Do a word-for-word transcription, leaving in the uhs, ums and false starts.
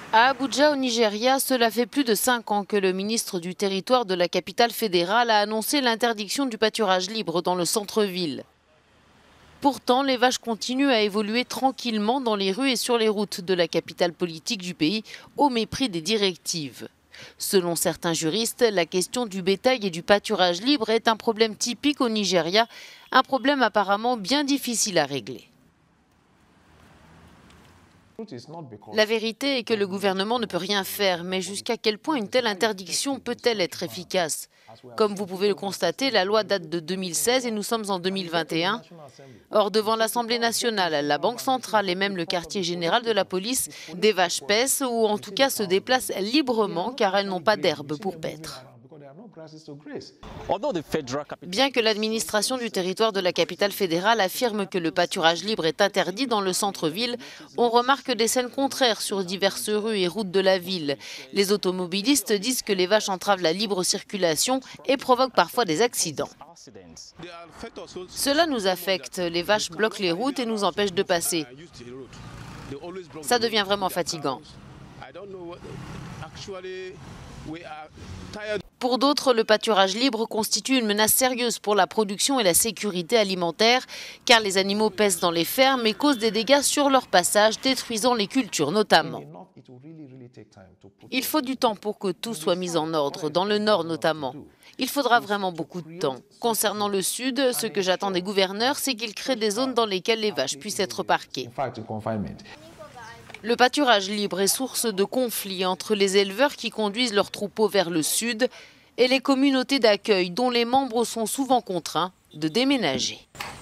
À Abuja, au Nigeria, cela fait plus de cinq ans que le ministre du Territoire de la capitale fédérale a annoncé l'interdiction du pâturage libre dans le centre-ville. Pourtant, les vaches continuent à évoluer tranquillement dans les rues et sur les routes de la capitale politique du pays, au mépris des directives. Selon certains juristes, la question du bétail et du pâturage libre est un problème typique au Nigeria, un problème apparemment bien difficile à régler. La vérité est que le gouvernement ne peut rien faire, mais jusqu'à quel point une telle interdiction peut-elle être efficace? Comme vous pouvez le constater, la loi date de deux mille seize et nous sommes en deux mille vingt et un. Or, devant l'Assemblée nationale, la Banque centrale et même le quartier général de la police, des vaches paissent ou en tout cas se déplacent librement car elles n'ont pas d'herbe pour paître. Bien que l'administration du territoire de la capitale fédérale affirme que le pâturage libre est interdit dans le centre-ville, on remarque des scènes contraires sur diverses rues et routes de la ville. Les automobilistes disent que les vaches entravent la libre circulation et provoquent parfois des accidents. Cela nous affecte, les vaches bloquent les routes et nous empêchent de passer. Ça devient vraiment fatigant. Pour d'autres, le pâturage libre constitue une menace sérieuse pour la production et la sécurité alimentaire, car les animaux paissent dans les fermes et causent des dégâts sur leur passage, détruisant les cultures notamment. Il faut du temps pour que tout soit mis en ordre, dans le nord notamment. Il faudra vraiment beaucoup de temps. Concernant le sud, ce que j'attends des gouverneurs, c'est qu'ils créent des zones dans lesquelles les vaches puissent être parquées. Le pâturage libre est source de conflits entre les éleveurs qui conduisent leurs troupeaux vers le sud et les communautés d'accueil dont les membres sont souvent contraints de déménager.